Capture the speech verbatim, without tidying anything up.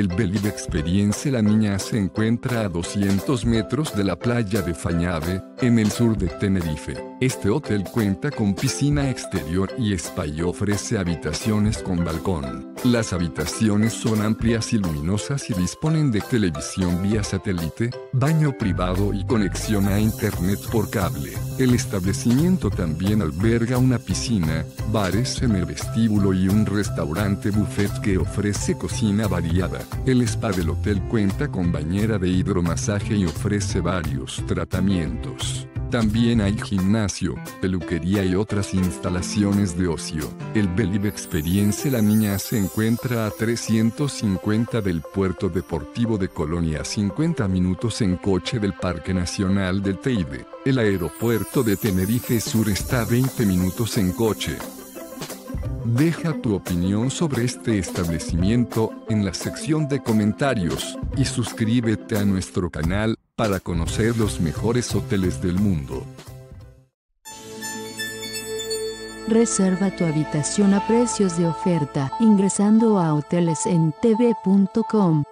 El Believe Experience La Niña se encuentra a doscientos metros de la playa de Fañave, en el sur de Tenerife. Este hotel cuenta con piscina exterior y spa y ofrece habitaciones con balcón. Las habitaciones son amplias y luminosas y disponen de televisión vía satélite, baño privado y conexión a internet por cable. El establecimiento también alberga una piscina, bares en el vestíbulo y un restaurante buffet que ofrece cocina variada. El spa del hotel cuenta con bañera de hidromasaje y ofrece varios tratamientos. También hay gimnasio, peluquería y otras instalaciones de ocio. El Believe Experience La Niña se encuentra a trescientos cincuenta del Puerto Deportivo de Colonia, a cincuenta minutos en coche del Parque Nacional del Teide. El aeropuerto de Tenerife Sur está a veinte minutos en coche. Deja tu opinión sobre este establecimiento en la sección de comentarios y suscríbete a nuestro canal para conocer los mejores hoteles del mundo. Reserva tu habitación a precios de oferta ingresando a hoteles en t v punto com.